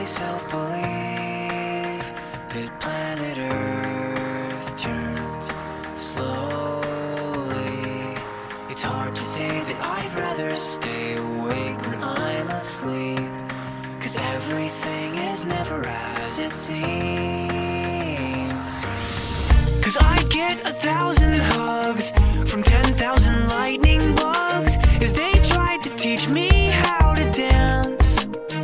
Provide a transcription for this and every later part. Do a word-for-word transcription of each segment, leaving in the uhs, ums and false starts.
myself believe that planet Earth turns slowly. It's hard to say that I'd rather stay awake when I'm asleep, 'cause everything is never as it seems. 'Cause I'd get a thousand hugs from ten thousand lightning bugs as they tried to teach me how to dance.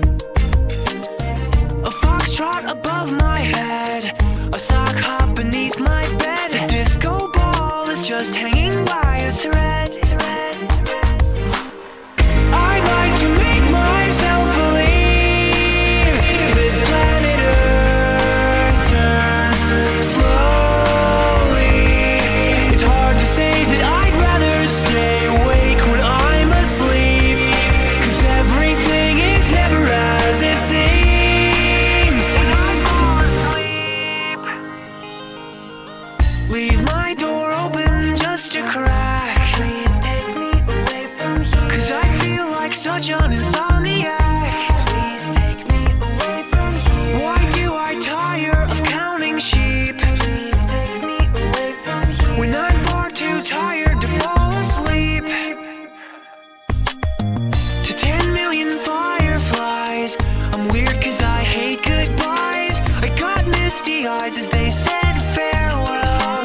A foxtrot above my head, a sock hop beneath my bed. A disco ball is just hanging by a thread. I like to make myself believe that planet Earth turns slowly. It's hard to say that I'd rather stay awake when I'm asleep, 'cause everything is never as it seems. Leave my door open just a crack. Please take me away from here, 'cause I feel like such an insomniac. Please take me away from here. Why do I tire of counting sheep? Please take me away from here, when I'm far too tired to fall asleep. To ten million fireflies, I'm weird 'cause I hate goodbyes. I got misty eyes as they said farewell,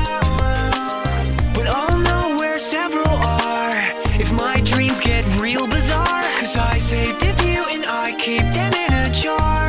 but I'll know where several are if my dreams get real bizarre, 'cause I saved a few and I keep them in a jar.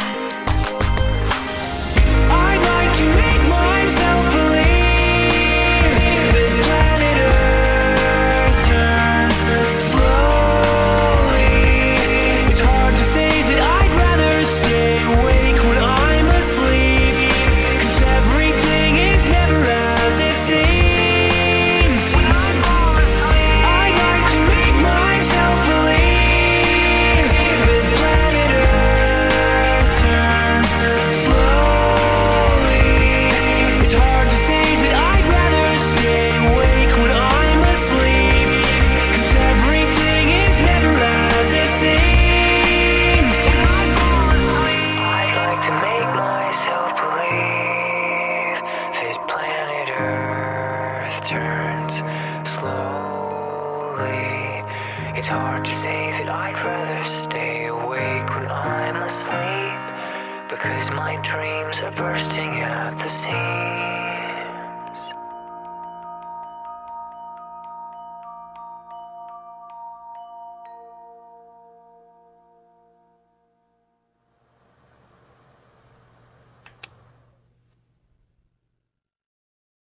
I'd like to make myself believe that planet Earth turns slowly. It's hard to say that I'd rather stay awake when I'm asleep, 'cause everything is never as it seems. I'd like to make myself believe that planet Earth turns slowly. It's hard to say that I'd rather stay awake when I'm asleep, 'cause everything is never as it seems. I'd like to make myself believe that planet Earth turns slowly. It's hard to say that I'd rather stay awake when I'm asleep, because my dreams are bursting at the seams.